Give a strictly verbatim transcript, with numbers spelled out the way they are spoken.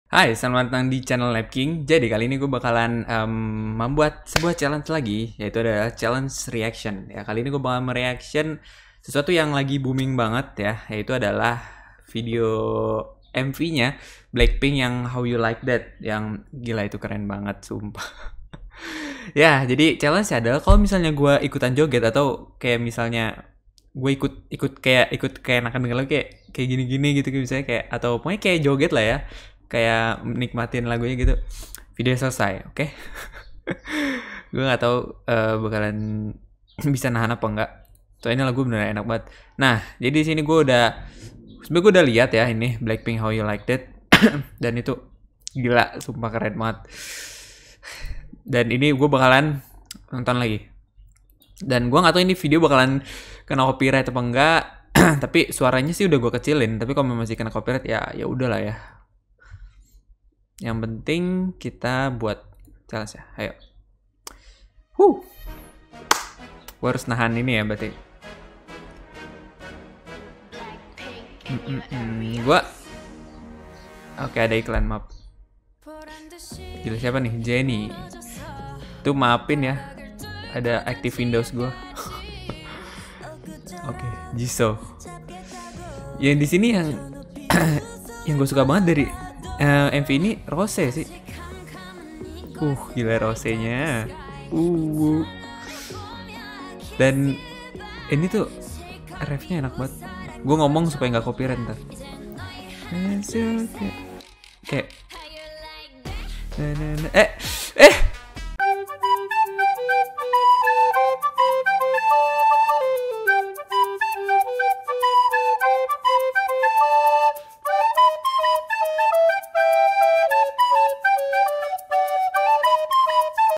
Hai, selamat datang di channel Lab King. Jadi kali ini gue bakalan em, membuat sebuah challenge lagi, yaitu adalah challenge reaction. Ya, kali ini gue bakal mereaction sesuatu yang lagi booming banget ya, yaitu adalah video M V-nya Blackpink yang How You Like That, yang gila itu keren banget, sumpah. Ya, jadi challenge adalah kalau misalnya gue ikutan joget atau kayak misalnya gue ikut ikut kayak ikut kayak enakan denger lagu kayak kayak gini-gini gitu kayak misalnya kayak atau pokoknya kayak joget lah ya, kayak nikmatin lagunya gitu. Video selesai, oke? Okay? Gue nggak tahu uh, bakalan bisa nahan apa enggak. Soalnya lagu beneran enak banget. Nah, jadi di sini gue udah sebenarnya gue udah lihat ya ini Blackpink How You Like That dan itu gila, sumpah keren banget. Dan ini gue bakalan nonton lagi. Dan gue nggak tahu ini video bakalan kena copyright apa enggak. Tapi suaranya sih udah gue kecilin. Tapi kalau masih kena copyright ya ya udahlah ya. Yang penting kita buat challenge ya. Ayo. Huh. Gue harus nahan ini ya berarti. Mm -mm -mm. Gue. Oke, ada iklan, maaf. Gila, siapa nih? Jennie. Tuh maafin ya. Ada active Windows gue. Oke, okay, Jisoo. Yang di sini yang yang gue suka banget dari uh, M V ini Rose sih. Uh, gila Rose-nya. Uh. Dan ini tuh refnya enak banget. Gue ngomong supaya nggak copyright ntar. Kayak eh eh